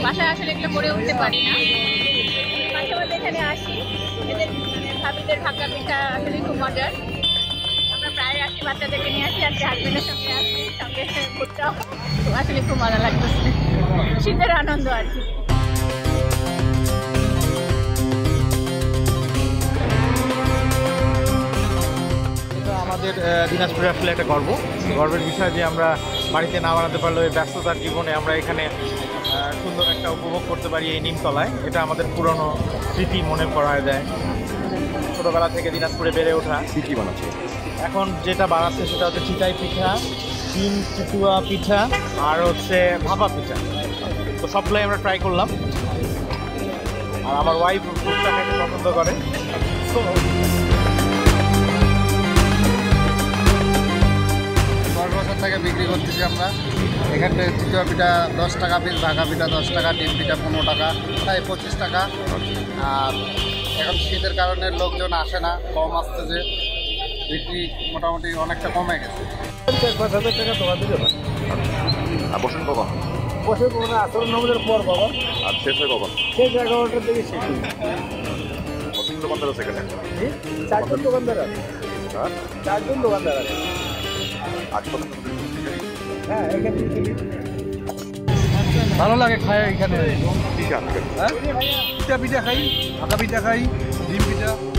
বাসায় আসলে এগুলো করে উঠতে পারি না। মাঝে মাঝে এখানে আসি, এদের ভাবিদের ভাগ্যা পিঠা আসলে খুব মজার। আমরা প্রায় আসি, বাচ্চাদেরকে নিয়ে আসি, আজকে হাজবেন্ডের সঙ্গে আসি, সঙ্গে ঘুরতেও আসলে খুব মজা লাগতেছে, শীতের আনন্দ আর কি। আমাদের দিনাজপুরে আসলে একটা গর্বের বিষয় যে আমরা বাড়িতে না বানাতে পারলেও এই ব্যস্ততার জীবনে আমরা এখানে সুন্দর একটা উপভোগ করতে পারি এই নিমতলায়। এটা আমাদের পুরনো স্মৃতি মনে করায় দেয়, ছোটোবেলা থেকে দিনাজপুরে বেড়ে ওঠা। কি বানাচ্ছে এখন যেটা বানাচ্ছে সেটা হচ্ছে চিটাই পিঠা, ডিম চিতুয়া পিঠা আর হচ্ছে ভাপা পিঠা। তো সবগুলোই আমরা ট্রাই করলাম, আর আমার ওয়াইফ ফুডটা খেতে পছন্দ করে। তো 10 বছর থেকে বিক্রি করতেছি আমরা। এখানে চিতই পিঠা 10 টাকা পিস, ভাগা পিঠা 10 টাকা, ডিম পিঠা 15 টাকা, তাই 25 টাকা। আর এখন শীতের কারণে লোকজন আসে না, কম আসতেছে, বিক্রি মোটামুটি অনেকটা কমে গেছে। 5,000 টাকা তোমার দিলে আর বসুন কখন? বসে কোনো আসল নম্বরের পর বাবা, আর শেষ হয় কখন? সেই 11টার দিকে শেষ। কতজন দোকানদার আছে এখানে? 4জন দোকানদার আছে। হ্যাঁ, 4জন দোকানদার আছে। আজ কত? হ্যাঁ, এখানে ভালো লাগে খায় এখানে। ঠিক আছে। হ্যাঁ, পিঠা খাই, ভাগা পিঠা খাই, ডিম পিঠা।